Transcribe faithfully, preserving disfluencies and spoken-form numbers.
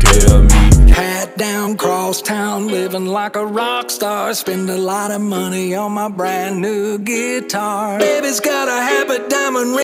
tell me. Hat down, cross town, living like a rock star. Spend a lot of money on my brand new guitar. Baby's got a habit, diamond ring.